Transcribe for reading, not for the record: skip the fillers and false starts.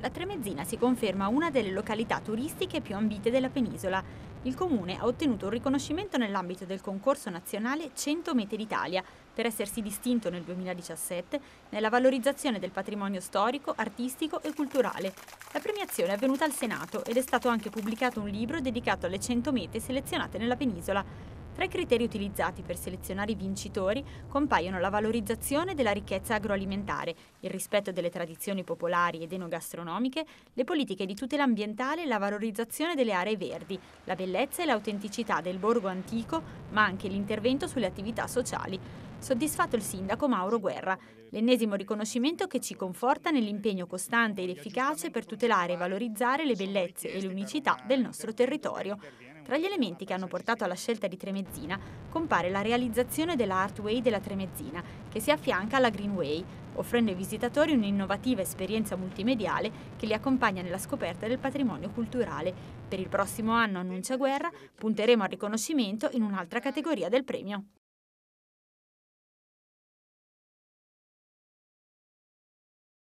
La Tremezzina si conferma una delle località turistiche più ambite della penisola. Il comune ha ottenuto un riconoscimento nell'ambito del concorso nazionale 100 Mete d'Italia per essersi distinto nel 2017 nella valorizzazione del patrimonio storico, artistico e culturale. La premiazione è avvenuta al Senato ed è stato anche pubblicato un libro dedicato alle 100 mete selezionate nella penisola. Tra i criteri utilizzati per selezionare i vincitori compaiono la valorizzazione della ricchezza agroalimentare, il rispetto delle tradizioni popolari ed enogastronomiche, le politiche di tutela ambientale e la valorizzazione delle aree verdi, la bellezza e l'autenticità del borgo antico, ma anche l'intervento sulle attività sociali. Soddisfatto il sindaco Mauro Guerra, l'ennesimo riconoscimento che ci conforta nell'impegno costante ed efficace per tutelare e valorizzare le bellezze e le unicità del nostro territorio. Tra gli elementi che hanno portato alla scelta di Tremezzina compare la realizzazione della Artway della Tremezzina, che si affianca alla Greenway, offrendo ai visitatori un'innovativa esperienza multimediale che li accompagna nella scoperta del patrimonio culturale. Per il prossimo anno, annuncia Guerra, punteremo al riconoscimento in un'altra categoria del premio.